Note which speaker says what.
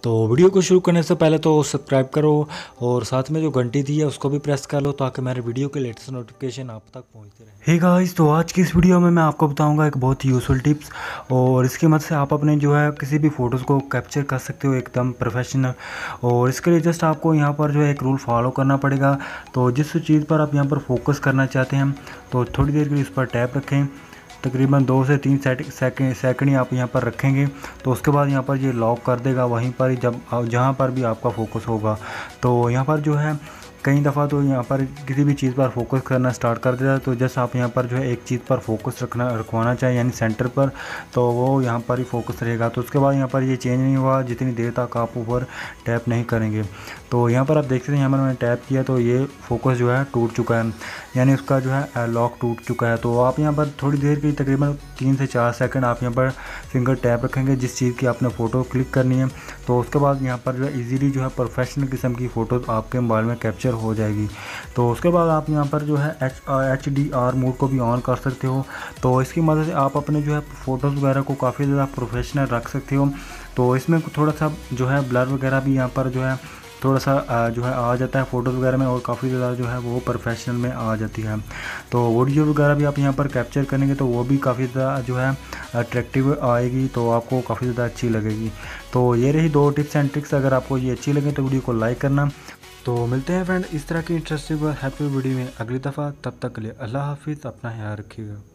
Speaker 1: तो वीडियो को शुरू करने से पहले तो सब्सक्राइब करो और साथ में जो घंटी दी है उसको भी प्रेस कर लो ताकि मेरे वीडियो के लेटेस्ट नोटिफिकेशन आप तक पहुंचते रहे। हे गाइस, तो आज की इस वीडियो में मैं आपको बताऊंगा एक बहुत ही यूज़फुल टिप्स और इसकी मदद से आप अपने जो है किसी भी फ़ोटोज़ को कैप्चर कर सकते हो एकदम प्रोफेशनल। और इसके लिए जस्ट आपको यहाँ पर जो है एक रूल फॉलो करना पड़ेगा। तो जिस चीज़ पर आप यहाँ पर फोकस करना चाहते हैं तो थोड़ी देर के लिए उस पर टैप रखें, तकरीबन 2 से 3 सेकंड ही आप यहाँ पर रखेंगे। तो उसके बाद यहाँ पर ये लॉक कर देगा वहीं पर ही जब जहाँ पर भी आपका फोकस होगा। तो यहाँ पर जो है कई दफ़ा तो यहाँ पर किसी भी चीज़ पर फोकस करना स्टार्ट कर देता है। तो जस्ट आप यहाँ पर जो है एक चीज़ पर फोकस रखवाना चाहिए यानी सेंटर पर, तो वो यहाँ पर ही फोकस रहेगा। तो उसके बाद यहाँ पर ये चेंज नहीं हुआ जितनी देर तक आप ऊपर टैप नहीं करेंगे। तो यहाँ पर आप देख सकते हैं यहाँ पर मैंने टैप किया तो ये फोकस जो है टूट चुका है, यानी उसका जो है लॉक टूट चुका है। तो आप यहाँ पर थोड़ी देर के तकरीबन 3 से 4 सेकंड आप यहाँ पर फिंगर टैप रखेंगे जिस चीज़ की आपने फ़ोटो क्लिक करनी है। तो उसके बाद यहाँ पर जो है ईज़िली जो है प्रोफेशनल किस्म की फ़ोटो आपके मोबाइल में कैप्चर हो जाएगी। तो उसके बाद आप यहाँ पर जो है HDR मोड को भी ऑन कर सकते हो। तो इसकी मदद से आप अपने जो है फ़ोटोज़ वगैरह को काफ़ी ज़्यादा प्रोफेशनल रख सकते हो। तो इसमें थोड़ा सा जो है ब्लर वगैरह भी यहाँ पर जो है थोड़ा सा जो है आ जाता है फ़ोटोज़ वगैरह में, और काफ़ी ज़्यादा जो है वो प्रोफेशनल में आ जाती है। तो वीडियो वगैरह भी आप यहाँ पर कैप्चर करेंगे तो वो भी काफ़ी ज़्यादा जो है अट्रैक्टिव आएगी, तो आपको काफ़ी ज़्यादा अच्छी लगेगी। तो ये रही 2 टिप्स एंड ट्रिक्स। अगर आपको ये अच्छी लगे तो वीडियो को लाइक करना। तो मिलते हैं फ्रेंड इस तरह की इंटरेस्टिंग और हैप्पी वीडियो में अगली दफ़ा। तब तक के लिए अल्लाह हाफिज़, अपना ख्याल रखिएगा।